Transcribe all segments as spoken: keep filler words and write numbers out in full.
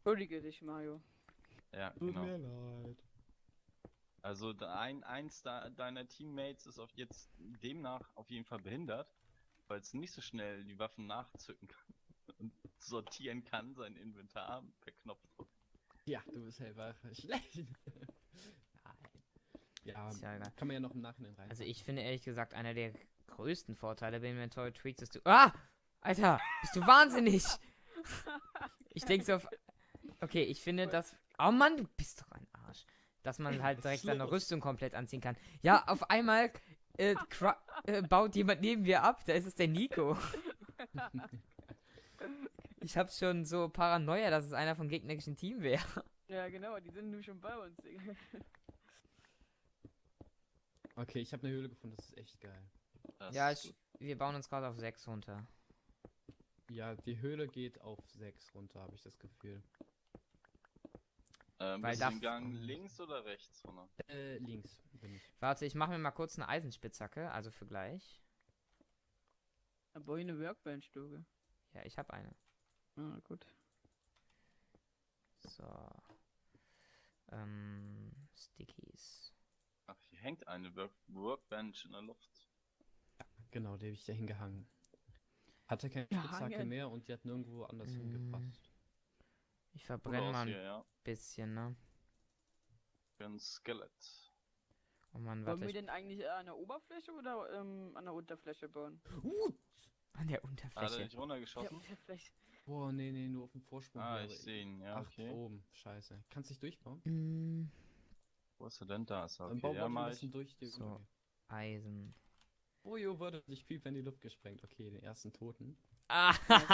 Entschuldige dich, Mario. Ja, Tut genau. mir leid. Also de- ein, eins da, deiner Teammates ist auf jetzt demnach auf jeden Fall behindert, weil es nicht so schnell die Waffen nachzücken kann und sortieren kann, sein Inventar per Knopfdruck. Ja, du bist einfach schlecht. Nein. Ja, Ist ja egal. kann man ja noch im Nachhinein rein. Also ich finde ehrlich gesagt, einer der größten Vorteile bei Inventory Tweaks ist du... Ah! Alter, bist du wahnsinnig? Ich denke so auf... Okay, ich finde das... Oh Mann, du bist doch ein Arsch. Dass man halt Was direkt ist seine los? Rüstung komplett anziehen kann. Ja, auf einmal äh, cra- äh, baut jemand neben mir ab. Da ist es der Nico. Ich hab schon so Paranoia, dass es einer vom gegnerischen Team wäre. Ja, genau, die sind nur schon bei uns, Digga. Okay, ich habe eine Höhle gefunden, das ist echt geil. Das Ja, ist ich, gut. wir bauen uns gerade auf sechs runter. Ja, die Höhle geht auf sechs runter, habe ich das Gefühl. Ähm, weil bist da- du den Gang links oder rechts, Runner? Äh, links bin ich. Warte, ich mache mir mal kurz eine Eisenspitzhacke, also für gleich. Aber hier eine Workbench, Duge. Ja, ich habe eine. Ah, gut. So. Ähm, Stickies. Ach, hier hängt eine Work Workbench in der Luft. Genau, die habe ich da hingehangen. Hatte keine Ja, Spitzhacke hangen. mehr und die hat nirgendwo anders Mm. hingepasst. Ich Gut verbrenne aus mal ein hier, ja. bisschen, ne? Für ein Skelett. Oh Mann, Wollen warte, wir ich, denn eigentlich eher an der Oberfläche oder ähm, an der Unterfläche bauen? Uh! an der Hat er Unterfläche. nicht Ja, runtergeschossen? Unterfläche. Boah, nee, nee, nur auf dem Vorsprung. Ah, hier, ich aber- sehe ihn, ja, Ach, okay. oben. Scheiße. Kannst dich durchbauen? Mm, Wo ist er denn? Da ist er, Dann okay. bau Ja, mal ein mach bisschen ich. durch die So. okay. Eisen. Oh jo, wurde sich Creeper in die Luft gesprengt. Okay, den ersten Toten. Ah,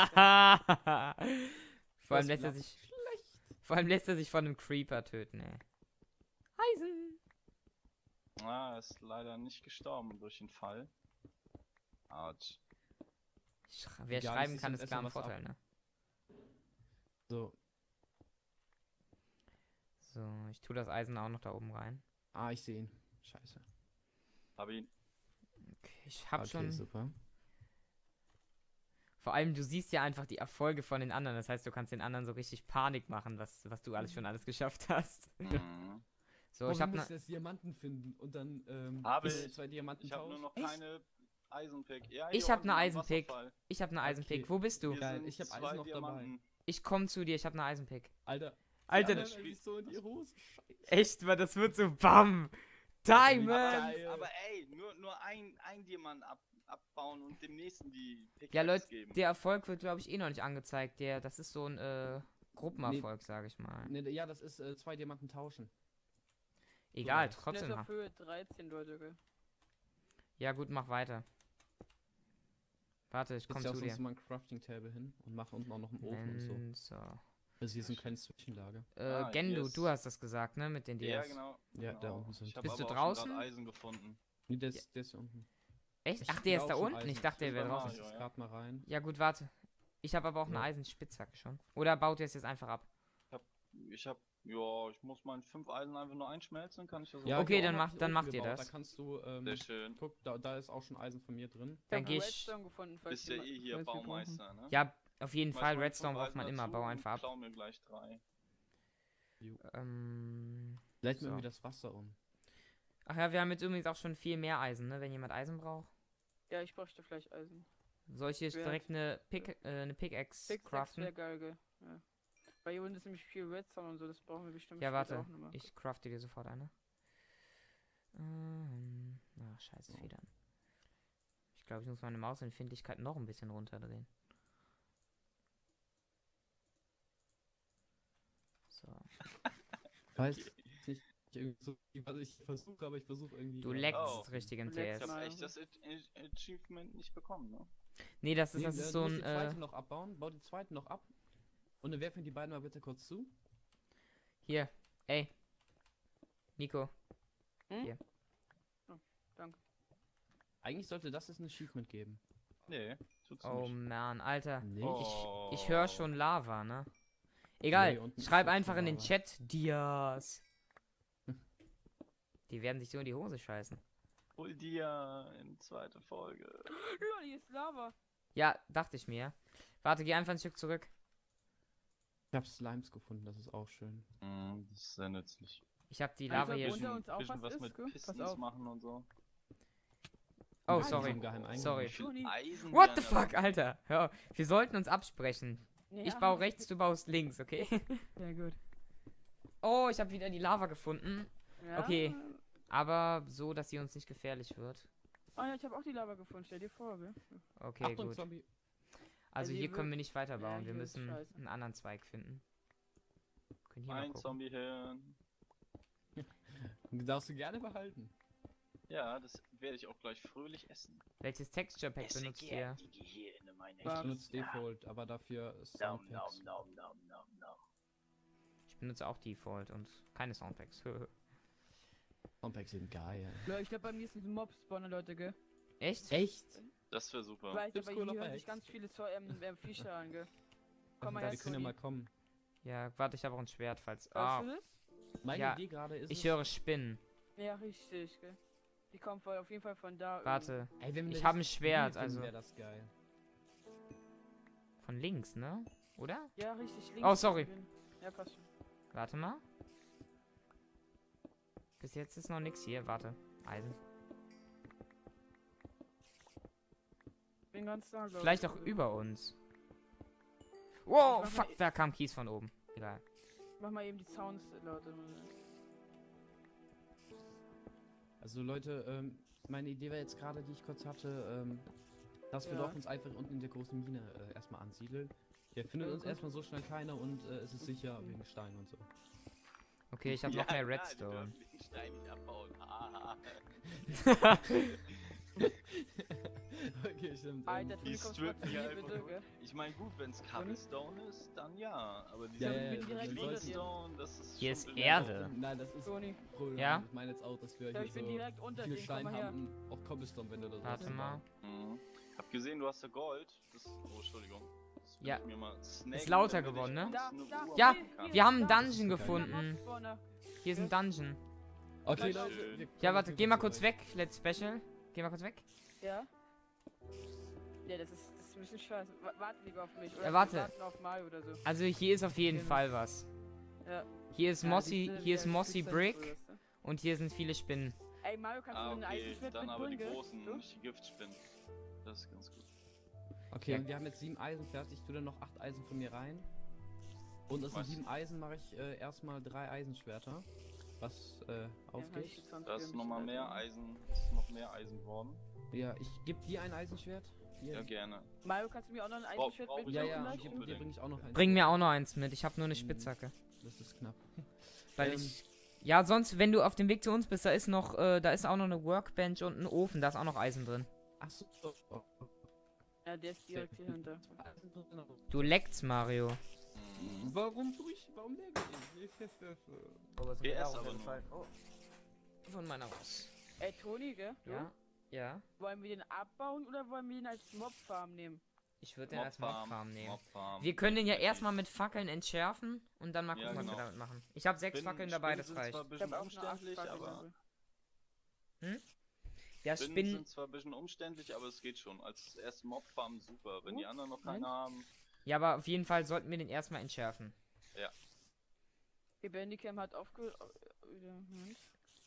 vor allem Das lässt er Blatt. sich. Vor allem lässt er sich von einem Creeper töten, ey. Eisen! Ah, er ist leider nicht gestorben durch den Fall. Autsch. Sch wer Egal, schreiben es ist kann, im ist Essen klar ein was ab. Vorteil, ne? So. So, ich tue das Eisen auch noch da oben rein. Ah, ich sehe ihn. Scheiße. Hab ihn. Okay, ich hab okay, schon. super. Vor allem, du siehst ja einfach die Erfolge von den anderen. Das heißt, du kannst den anderen so richtig Panik machen, was, was du alles schon alles geschafft hast. Mhm. So, Oh, ich du hab musst ne, jetzt Diamanten finden und dann ähm, Habe bis ich. zwei Diamanten Ich habe nur tauschen. noch Echt? keine Eisenpick. Ja, Ich hier hab unten ne am Eisenpick. Wasserfall. ich hab ne Eisenpick. Okay. Wo bist du? Hier Geil, sind ich hab zwei Eisen noch dabei. Diamanten. Ich komm zu dir, ich hab ne Eisenpick. Alter. Alter, die das anderen Spiel- sich so in die Hose. Scheiße. echt, man, das wird so BAM! Diamond! Geil. Aber ey, nur, nur ein, ein Diamant ab, abbauen und dem nächsten die Pickaxe Ja, Leute, geben. der Erfolg wird, glaube ich, eh noch nicht angezeigt. Der, das ist so ein äh, Gruppenerfolg, sage ich mal. Nee, ja, das ist äh, zwei Diamanten tauschen. Egal, das. Der ist trotzdem. auf Mach. Höhe dreizehn, Leute, gell? Ja, gut, mach weiter. Warte, ich komm Setz ja auch zu sonst dir. mal ein Crafting Table hin und mach unten auch noch einen Ofen und so. Ähm, so. Also hier ist ein kleines Zwischenlager. Äh, Ah, Gendu, yes. du hast das gesagt, ne? Mit den Ja, Dias. genau. Ja, genau. da unten sind. Ich hab Bist du aber auch schon draußen? grad Eisen gefunden. Nee, der ist, der ist hier unten. Echt? Ich Ach, der hab ist auch da schon unten? Eisen. Ich dachte, der Ich wäre bin bei draußen. Ich Mario, jetzt ja. gerade mal rein. Ja, gut, warte. Ich habe aber auch eine Ja. Eisenspitzhacke schon. Oder baut ihr es jetzt einfach ab? Ich hab, ja, ich muss meinen fünf Eisen einfach nur einschmelzen, kann ich das so Ja, machen? Okay, ich hab dann auch mach- noch den dann Ofen macht ihr gebaut. das. Da kannst du, ähm, Sehr schön. guck, da, da ist auch schon Eisen von mir drin. Dann hab geh ich- Redstone gefunden, falls Bist ja jemand- eh hier falls wir brauchen. Baumeister, ne? Ja, auf jeden Schmeiß Fall. mal Redstone fünf braucht Eisen man immer. dazu Bau und einfach ab. Klau mir gleich drei. Ähm. Leiten wir So. irgendwie das Wasser um. Ach ja, wir haben jetzt übrigens auch schon viel mehr Eisen, ne? Wenn jemand Eisen braucht. Ja, ich bräuchte vielleicht Eisen. Soll ich jetzt Wer direkt eine, Pick, äh, eine Pickaxe Pickaxe craften? wäre geil, gell? Ja. Weil hier unten ist nämlich viel Redstone und so, das brauchen wir bestimmt Ja, später warte. auch nochmal. Ich crafte dir sofort eine. Ähm. Ach, scheiße, So. Federn. Ich glaube, ich muss meine Mausempfindlichkeit noch ein bisschen runterdrehen. So. Weiß nicht, irgendwie so, was ich versuche, aber ich versuche irgendwie. Du ja, leckst Oh. richtig im Du T leckst S. Ich hab Nein. echt das A- A- Achievement nicht bekommen, ne? Nee, das ist, Nee, das äh, ist du so musst ein. die zweite Äh, noch abbauen, bau die zweite noch ab. Und dann werfen die beiden mal bitte kurz zu. hier. Ey. Nico. Eigentlich sollte das jetzt ein Achievement geben. Nee, tut's Oh nicht. man, Alter. Nee. Oh. Ich höre schon Lava, ne? Egal, Nee, unten ist schreib jetzt einfach schon in den Lava. Chat Dias. Die werden sich so in die Hose scheißen. Hol dir in zweite Folge. Lol, hier ist Lava. Ja, dachte ich mir. Warte, geh einfach ein Stück zurück. Ich habe Slimes gefunden, das ist auch schön. Mhm, das ist sehr nützlich. Ich habe die Also Lava hier. unter uns auch bisschen was was ist, mit gell? Pass Pistons auf. machen und so. Oh, Wir sorry. haben geheim eingebaut. Sorry. Wie viel Toni. Eisen What wir the an der fuck, Alter? Hör auf. Wir sollten uns absprechen. Ich Ja. baue rechts, du baust links, okay? Sehr gut. Oh, ich habe wieder die Lava gefunden. Ja. Okay. Aber so, dass sie uns nicht gefährlich wird. Oh ja, ich habe auch die Lava gefunden, stell dir vor, gell? Okay, Achtung, gut. Zombie. Also Ja, die hier können wird- wir nicht weiterbauen. Ja, Wir hier ist müssen scheiße. einen anderen Zweig finden. Können hier mal Ein gucken. Zombiehirn. Darfst du gerne behalten. Ja, das werde ich auch gleich fröhlich essen. Welches Texture Pack Esse benutzt gern ihr? die Gehirne meiner Ich Warte. benutze Default, aber dafür Nom, Soundpacks. nom, nom, nom, nom, nom. Ich benutze auch Default und keine Soundpacks. Soundpacks sind geil. Leute, ich glaube, bei mir ist ein Mob-Spawner, Leute, gell? Echt? Echt? Das wäre super. Weil ich Tipps aber cool hier auf hören Ex. sich ganz viele Zo ähm, ähm, Viecher an, gell? Komm mal Ja, her, die können ja Toni. mal kommen. Ja, warte, ich habe auch ein Schwert, falls. Hörst Ah, du das? Meine Ja, Idee gerade ist ich es- höre Spinnen. Ja, richtig, gell? Die kommen voll, auf jeden Fall von da. Warte, Ey, wenn wir ich das habe ein Spiel Schwert, finden, also wäre das geil. von links, ne? Oder? irgendwo. Ja, richtig, links. Oh, sorry. Ja, passt schon. Warte mal. Bis jetzt ist noch nichts hier. Warte. Eisen. Bin ganz da, glaub Vielleicht ich. auch über uns. Wow, mach fuck, mal- da kam Kies von oben. Egal. Mach mal eben die Sounds lauter. Also Leute, ähm, meine Idee war jetzt gerade, die ich kurz hatte, ähm, dass wir Ja. doch uns einfach unten in der großen Mine äh, erstmal ansiedeln. Hier findet Ja, uns gut. erstmal so schnell keiner und äh, es ist sicher wegen Stein und so. Okay, ich habe Ja, noch mehr klar, Redstone. Wir dürfen den Stein nicht abbauen. Haha. Okay, stimmt. Alter, Ähm, Toni, Die kommst du mal zu strippen hier mir, einfach bitte, nur. gell? Ich meine, gut, wenn es Cobblestone ist, dann ja. Aber Ja, dieser ja, ich bin direkt ja, unter dir. Cobblestone, das ist Hier schon ist bemerkenswert. Erde. Nein, das ist Toni, Problem. Ja? Ich meine jetzt auch, dass wir ja, hier ich bin so direkt unter viel dir, komm Stein mal her. haben, auch Cobblestone, wenn du das Warte mal. Mhm. Hab gesehen, du hast ja Gold. Das, oh, Entschuldigung. Das will Ja. ich mir mal snacken, Ist lauter damit ich geworden, ne? uns Da, eine da, Uhr Ja, machen kann. wir haben einen Da. Dungeon Das ist geil. gefunden. Mob-Spawner. Hier ist ein Dungeon. Okay, Ja, Leute. schön. wir Ja, kommen warte, auf geh jeden mal Fall kurz zu weg. Let's Special. Geh mal kurz weg. Ja? Ja, das ist, das ist ein bisschen scheiße. Wa- Warte lieber auf mich. Oder Ja, wir warte. warten auf Mario oder so. Also hier ist auf jeden Genau. Fall was. Ja. Hier ist Ja, Mossy, diese- hier ist der Mossy Spitze- Brick weißt du? und hier sind viele Spinnen. Ey, Mario, kannst Ah, du mir ein okay, Eisenschwert dann aber die mitbringen, gell? großen, Du? nicht die Giftspinnen. Das ist ganz gut. Okay, Ja. und wir haben jetzt sieben Eisen fertig. Ich tue dann noch acht Eisen von mir rein. Und aus den Was? sieben Eisen mache ich äh, erstmal drei Eisenschwerter. Was äh, Ja, aufgeht. ich jetzt sonst Da wieder ist ein nochmal bisschen mehr weiter. Eisen, ist noch mehr Eisen geworden. Ja, ich gebe dir ein Eisenschwert. Dir. Ja, gerne. Mario, kannst du mir auch noch ein Brauch- Eisenschwert brauch ich mitbringen? ja, ja, vielleicht? ich, dir unbedingt. bringe ich auch noch eins. Bring mit. mir auch noch eins mit. Ich habe nur eine Mhm. Spitzhacke. Das ist knapp. Weil Ähm, ich. Ja, sonst, wenn du auf dem Weg zu uns bist, da ist noch, äh, da ist auch noch eine Workbench und ein Ofen. Da ist auch noch Eisen drin. Achso. Oh, oh. Ja, der ist direkt hier hinter. Du leckst, Mario. Mhm. Warum tue ich? Warum lernt ich? P S aber nur. Oh. Von meiner Maus. Ey, Toni, gell? Du? Ja, ja. Wollen wir den abbauen oder wollen wir ihn als Mob-Farm nehmen? Ich würde den als Mobfarm nehmen. Mobfarm. Wir können den ja erstmal mit Fackeln entschärfen und dann mal Ja, gucken, was genau. wir damit machen. Ich habe sechs Spinnen- Fackeln dabei, Spinnen das sind reicht. zwar ein Ich bisschen hab auch nur acht umständlich, Fackeln, aber also. Ja, Spinnen Spinnen. sind zwar ein bisschen umständlich, aber es geht schon. Als erste Mobfarm super. Wenn die Ups, anderen noch nein. keine haben, Ja, aber auf jeden Fall sollten wir den erstmal entschärfen. Die Bandicam hat aufge... äh, wieder- Moment.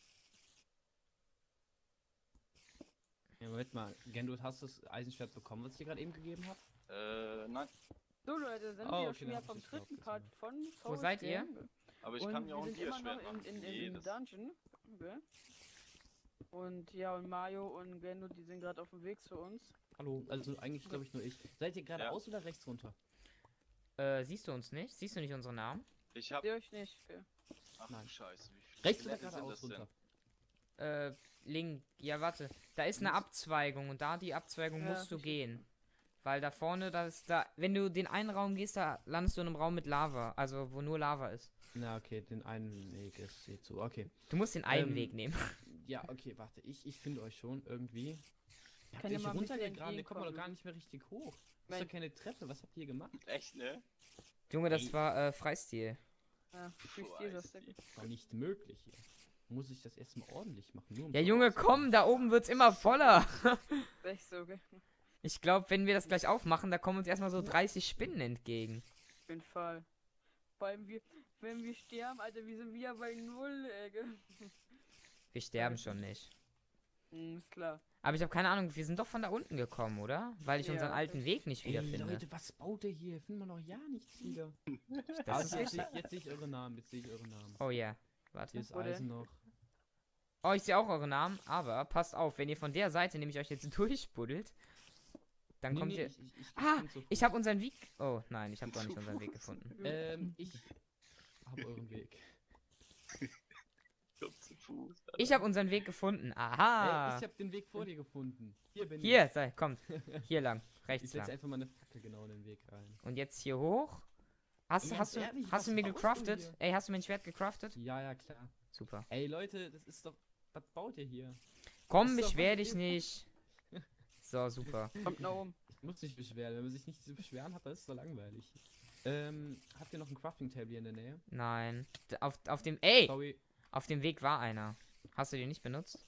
Ja, Moment mal. Gendut, hast du das Eisenschwert bekommen, was ich dir gerade eben gegeben habe? äh, nein. So Leute, sind Oh, wir okay, schon dann wieder hab vom ich's nicht dritten drauf Part von Wo Forest seid ihr? Game. Aber ich Und kann mir auch wir ein sind immer noch Bierschwert in, machen. in, in, Nee, in das- Dungeon. Okay. Und ja, und Mario und Gendo, die sind gerade auf dem Weg zu uns. Hallo. Also eigentlich glaube ich nur ich. Seid ihr geradeaus oder rechts runter? Äh, siehst du uns nicht? Siehst du nicht unseren Namen? Ich hab. Sehe euch nicht. Okay. Ach Nein. du Scheiße, wie viele Rechts oder Level sind geradeaus das denn? runter? Äh, Link. Ja, warte. Da ist eine Abzweigung und da die Abzweigung Ja, musst du richtig. gehen. Weil da vorne, da ist da. Wenn du den einen Raum gehst, da landest du in einem Raum mit Lava. Also, wo nur Lava ist. Na, okay, den einen Weg ist hier zu. Okay. Du musst den einen Ähm, Weg nehmen. Ja, okay, warte. Ich, ich finde euch schon irgendwie. Ja, Kann dir ich mal ein bisschen runtergegraben, ihr kommt doch entgegenkommen. gar nicht mehr richtig hoch. Das ist Mein- doch keine Treppe. Was habt ihr gemacht? Echt, ne? Junge, das war äh, Freistil. Ja, Puh, Freestyle, das ist Eistie. War nicht möglich hier. Muss ich das erstmal ordentlich machen? Nur um Ja, Junge, komm, da oben wird's immer voller. echt so, gell? Ich glaube, wenn wir das gleich aufmachen, da kommen uns erstmal so dreißig Spinnen entgegen. Auf jeden Fall. Vor allem, wir, wenn wir sterben, Alter, wir sind wieder bei Null, ey. gell? Wir sterben schon nicht. Hm, ist klar. Aber ich habe keine Ahnung, wir sind doch von da unten gekommen, oder? Weil ich Ja, unseren alten richtig. Weg nicht Ey, wiederfinde. Leute, was baut ihr hier? Finden wir noch ja nichts wieder. Das Ah, ist jetzt, sehe ich- jetzt sehe ich eure Namen, jetzt sehe ich eure Namen. Oh ja. Hier Warte. ist Wo denn? Eisen noch. Oh, ich sehe auch eure Namen, aber passt auf, wenn ihr von der Seite nämlich euch jetzt durchbuddelt, dann Nee, kommt nee, ihr. ich, ich, ich, Ah, bin zu ich Fuß. habe unseren Weg. Oh nein, ich habe doch nicht Zu unseren Weg Fuß. gefunden. Ähm, ich habe euren Weg. Komm zu Fuß. Ich habe unseren Weg gefunden. Ey, Aha. ich habe den Weg vor dir gefunden. Hier bin Hier, sei, kommt. Hier lang, ich. rechts Ich setze lang. einfach mal eine Fackel genau in den Weg rein. Und jetzt hier hoch. Hast, Ey, du- ganz hast du, ehrlich, hast was du mir baust du gecraftet? hier? Ey, hast du mir ein Schwert gecraftet? Ja, ja, klar. Super. Ey, Leute, das ist doch. Was baut ihr hier? Komm, ist doch beschwer was dich ihr- nicht. So, super. Kommt nach oben. Ich muss mich beschweren. Wenn man sich nicht so beschweren hat, das ist so langweilig. Ähm, habt ihr noch ein Crafting Table hier in der Nähe? Nein. D- Auf, auf dem. Ey! Sorry. Auf dem Weg war einer. Hast du den nicht benutzt?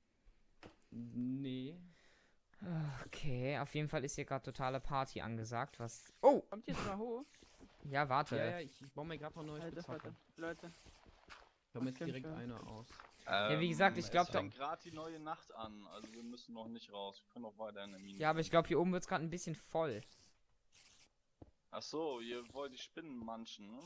Nee. Okay, auf jeden Fall ist hier gerade totale Party angesagt. Was. Oh! Kommt jetzt mal hoch. Ja, warte. Ja, ja, ich, ich baue mir gerade noch eine neue Alter, Spitzhacke. Vater. Leute. Ich habe mir jetzt Was direkt kämpft er? eine aus. Ja, wie gesagt, ich glaub Es doch- fängt gerade die neue Nacht an, also wir müssen noch nicht raus. Wir können noch weiter in der Mine. Ja, aber ich glaube, hier oben wird es gerade ein bisschen voll. Ach so, ihr wollt die Spinnen manchen, ne?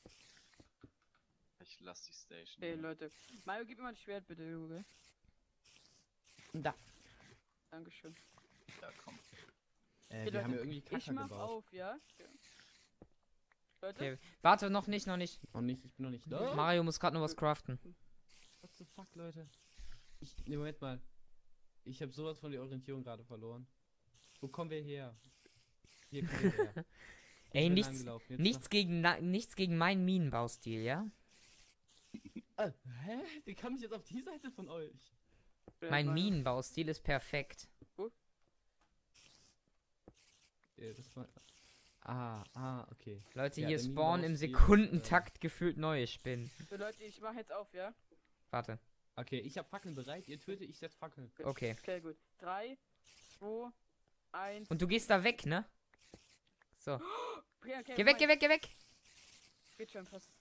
Ich lass die Station. Ey, Leute. Mario, gib mir mal das Schwert, bitte, Junge. Da. Dankeschön. Ja, komm. Äh, Hey, wir Leute, haben ja irgendwie Ich Kacker mach gebaut. auf, ja? Ja. Leute? Okay. Warte, noch nicht, noch nicht. Noch nicht, ich bin noch nicht da. Mario muss gerade noch was craften. What the fuck, Leute? Ich, ne, Moment mal. Ich habe sowas von der Orientierung gerade verloren. Wo kommen wir her? Hier kommen wir her. Ich Ey, bin nichts, langgelaufen, jetzt nichts gegen, na, nichts gegen meinen Minenbaustil, ja? noch- Ah, hä? Wie kam ich jetzt auf die Seite von euch? Mein Mario. Minenbaustil ist perfekt. Äh, das war... Ah, ah, okay. Leute, Ja, hier der spawnen im Minenbaustil ist, Sekundentakt gefühlt neue Spinnen. So, Leute, ich mach jetzt auf, ja? Warte. Okay, ich habe Fackeln bereit, ihr tötet, ich setze Fackeln. Okay. Okay, gut. drei, zwei, eins. Und du gehst da weg, ne? So. Okay, okay, Geh weg, geh weg, geh weg! Geht schon fast.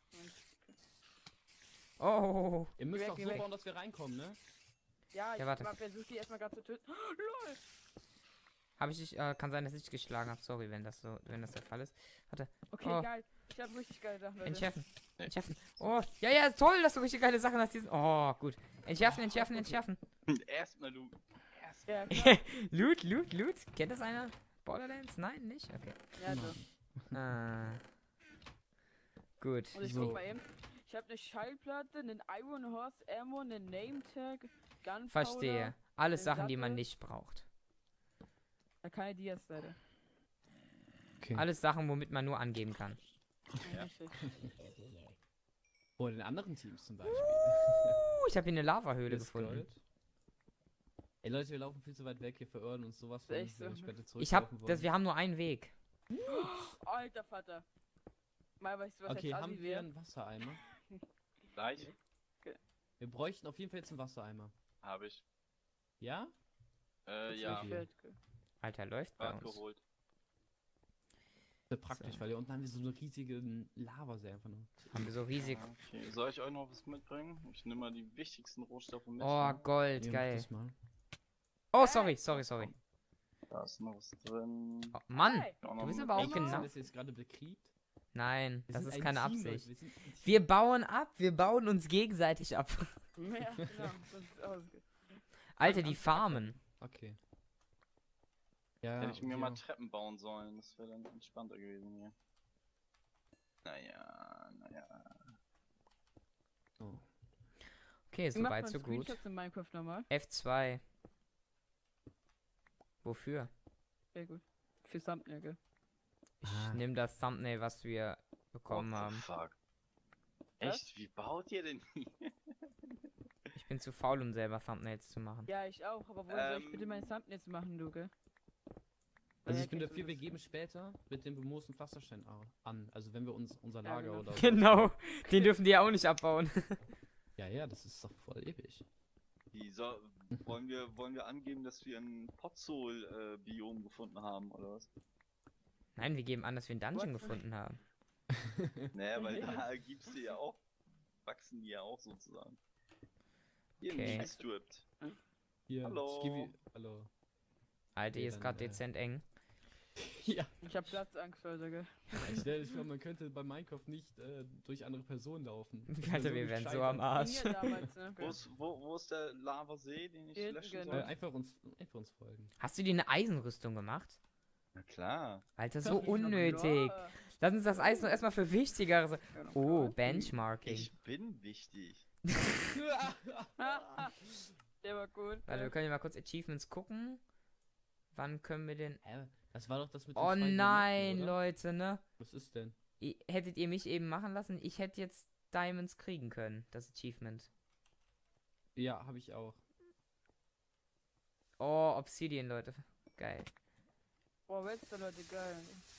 Oh. Ihr müsst weg, auch geh so weg. bauen, dass wir reinkommen, ne? Ja, ich Ja, warte. versuche die erstmal gerade zu töten. LOL! Habe ich dich, äh, kann sein, dass ich dich geschlagen habe. Sorry, wenn das so, wenn das der Fall ist. Okay, Oh. geil. Ich hab richtig geile Sachen, Leute. Entschärfen. Nee. Entschärfen. Oh, ja, ja, toll, dass du richtig geile Sachen hast. Diesen. Oh, gut. Entschärfen, entschärfen, entschärfen. Erstmal du. Erstmal. Ja, klar. Loot, Loot, Loot. Kennt das einer? Borderlands? Nein, nicht? Okay. Ja, so. Ah. Gut. Und ich So. guck mal eben. Ich habe eine Schallplatte, einen Iron Horse Ammo, einen Name Tag, Gunpowder. Verstehe. Alles den Sachen, die man Sattel. nicht braucht. Ja, keine Dias, Leute. Okay. Alles Sachen, womit man nur angeben kann. Ja. Richtig. Vor den anderen Teams zum Beispiel. Uh, ich habe hier eine Lavahöhle Ist gefunden. Gold. Ey Leute, wir laufen viel zu weit weg, wir verirren uns sowas von, Echt so, wenn ne? wir später Ich hab, zurücklaufen das, wollen. wir haben nur einen Weg. Alter Vater. Mal weißt du, was Okay, jetzt haben Assi wir wäre? einen Wassereimer? Gleich Wir bräuchten auf jeden Fall jetzt einen Wassereimer. habe ich. Ja? Äh, ja, hier. Alter, läuft bei grad uns. geholt. Sehr praktisch, So. weil hier unten haben wir so eine riesige Lavasee einfach nur. Haben wir so riesig. Ja, okay. Soll ich euch noch was mitbringen? Ich nehme mal die wichtigsten Rohstoffe mit. Oh, ne? Gold, Nehmt geil. das mal. Oh, sorry, sorry, sorry. Da ist noch was drin. Oh, Mann, Hey, Auch noch du bist mit- aber auch Ey, genau. sind genau. das jetzt gerade bekriegt? Nein, Wir das sind ist ein keine Team, Leute, Absicht. wir sind ein Team. Wir bauen ab, wir bauen uns gegenseitig ab. Ja, genau. Das ist aus. Alter, die Farmen. Okay. Ja, Hätte ich mir ja. mal Treppen bauen sollen, das wäre dann entspannter gewesen hier. Naja, naja. Oh. Okay, Wie macht soweit man so gut. Screenshots in Minecraft nochmal? F zwei. Wofür? Sehr gut. Für Thumbnail, gell? Ich Ah. nehme das Thumbnail, was wir bekommen What the haben. fuck? Was? Echt? Wie baut ihr denn hier? Ich bin zu faul, um selber Thumbnails zu machen. Ja, ich auch, aber wo soll ich bitte Ähm. meine Thumbnails machen, du, gell? Also Ja, ich bin okay, dafür, so wir ist- geben später mit dem bemoosten Pflasterstein a- an. Also wenn wir uns unser Ja, Lager genau. oder... Genau, den dürfen die ja auch nicht abbauen. Ja, ja, das ist doch voll ewig. Wie so, wollen wir wollen wir angeben, dass wir ein Podzol äh, Biom gefunden haben oder was? Nein, wir geben an, dass wir einen Dungeon What? gefunden haben. Naja, weil da gibt's die ja auch, wachsen die ja auch sozusagen. Hier Okay. okay. Stripped. Hier, Hallo. ich geb ihr- Hallo. Alter, hier Okay, ist dann, gerade äh, dezent eng. Ja. Ich hab Platzangst, Leute, gell? Ich stell dich vor, man könnte bei Minecraft nicht äh, durch andere Personen laufen. Das wär Alter, so wir wären so gescheitert. am Arsch. Mir damals, ne? Wo ist, wo, wo ist der Lavasee, den ich Hier hinten, löschen genau. Äh, soll? einfach uns, einfach uns folgen. Hast du dir eine Eisenrüstung gemacht? Na klar. Alter, so Ja, klar. unnötig. Lass uns das Eis noch erstmal für Wichtigeres. Ja, na Oh, klar. Benchmarking. Ich bin wichtig. Der war gut. Warte, wir können ja mal kurz Achievements gucken. Wann können wir denn... Hä? Das war doch das mit den Oh zwei Diamanten, nein, oder? Leute, ne? Was ist denn? I hättet ihr mich eben machen lassen, ich hätte jetzt Diamonds kriegen können, das Achievement. Ja, habe ich auch. Oh, Obsidian, Leute. Geil. Boah, Wälzer, Leute, geil.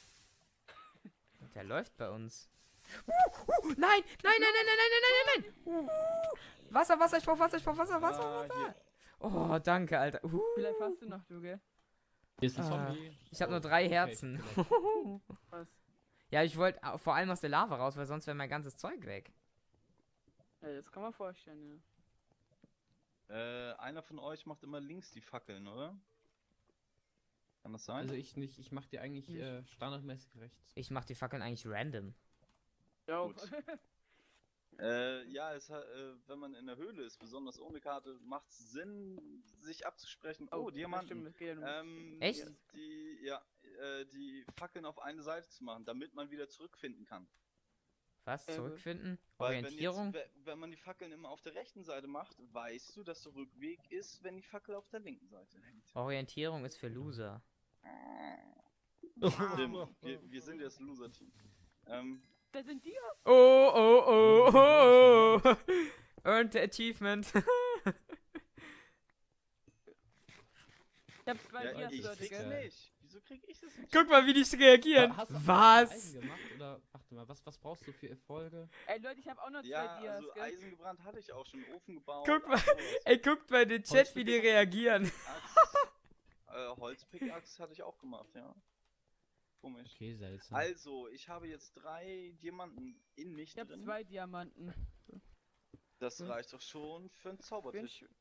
Der läuft bei uns. Uh, uh, nein, nein, nein, nein, nein, nein, nein, nein, nein. Uh, Wasser, Wasser, ich brauch Wasser, ich brauch Wasser, Wasser, Ah, Wasser. hier. Oh, danke, Alter. Uh, Vielleicht hast du noch, du, gell? Hier ist ein Ah, Zombie. ich habe nur Oh, drei okay, Herzen. vielleicht. Was? Ja, ich wollte vor allem aus der Lava raus, weil sonst wäre mein ganzes Zeug weg. Ja, das kann man vorstellen, ja. Äh, einer von euch macht immer links die Fackeln, oder? Kann das sein? Also ich nicht, ich mach dir eigentlich Nicht. äh, standardmäßig rechts. Ich mach die Fackeln eigentlich random. Ja, auch. Gut. Äh, ja, es, hat, äh, wenn man in der Höhle ist, besonders ohne Karte, macht es Sinn, sich abzusprechen. Oh, ja, Diamanten. stimmt, das geht ja nur. Ähm, Echt? Die, ja, äh, die Fackeln auf eine Seite zu machen, damit man wieder zurückfinden kann. Was? Äh, Zurückfinden? Weil Orientierung? Wenn, jetzt, we- wenn man die Fackeln immer auf der rechten Seite macht, weißt du, dass der Rückweg ist, wenn die Fackel auf der linken Seite hängt. Orientierung ist für Loser. Stimmt, wir, wir sind das Loser-Team. Ähm, Da sind die. Oh, oh, oh, oh, oh. Earned the achievement. Ich hab zwei ja, Dias, ich Leute, krieg's gell? nicht. Wieso krieg ich das nicht? Guck mal, wie die reagieren. Hast du Was? Eisen gemacht oder warte mal, was, was brauchst du für Erfolge? Ey, Leute, ich hab auch noch zwei Ja, Dias, also gell? Eisen gebrannt hatte ich auch schon, Ofen gebaut. Guck mal, alles sowas. ey, guckt mal in den Chat, wie die reagieren. Axt, äh, Holzpickaxe hatte ich auch gemacht, ja. Komisch. Okay, seltsam. Also, ich habe jetzt drei Diamanten in mich Ich hab drin. zwei Diamanten. Das Hm. reicht doch schon für einen Bin Zaubertisch. ich,